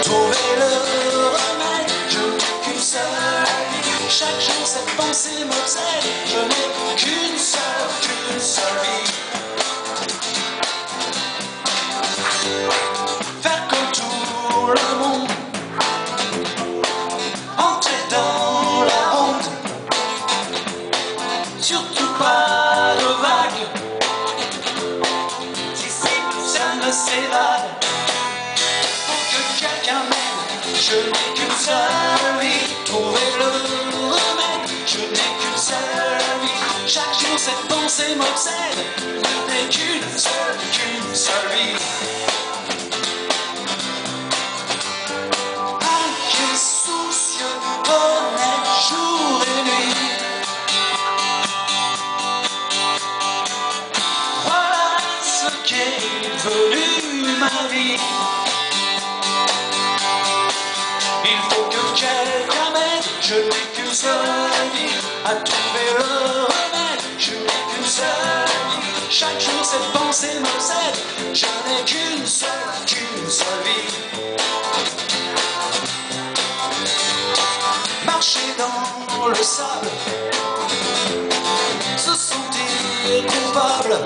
trouver le remède. Je n'ai qu'une seule vie. Chaque jour cette pensée m'obsède. Je n'ai qu'une seule vie. Faire comme tout le monde, entrer dans la honte, surtout pas de vagues. Si ça me s'évade, faut que quelqu'un m'aide. Je n'ai qu'une seule vie, trouver le remède. Je n'ai qu'une seule vie. Chaque jour cette pensée m'obsède. Je n'ai qu'une seule vie. Inquiet, soucieux, honnête, jour et nuit. Voilà ce qu'est devenu ma vie. Il faut que quelqu'un m'aide. Je n'ai qu'une seule vie. À trouver le remède. Je n'ai qu'une seule vie. Chaque jour cette pensée m'obsède. Je n'ai qu'une seule vie. Marcher dans le sable, se sentir coupable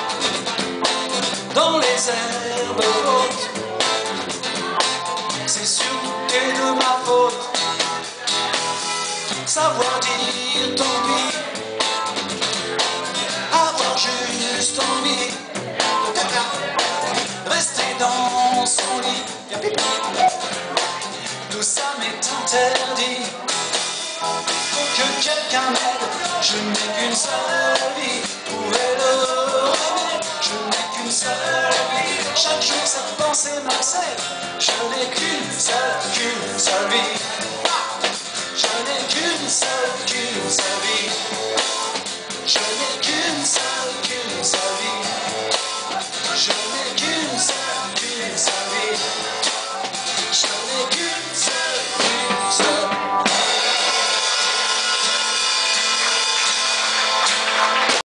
dans les herbes hautes. C'est sûr tout est de ma faute. Savoir dire tant pis, avoir juste envie de rester dans son lit. Tout ça m'est interdit. Faut que quelqu'un m'aide. Je n'ai qu'une seule vie. Trouver le remède. Je n'ai qu'une seule vie. Chaque jour cette pensée m'obsède. Je n'ai qu'une seule vie.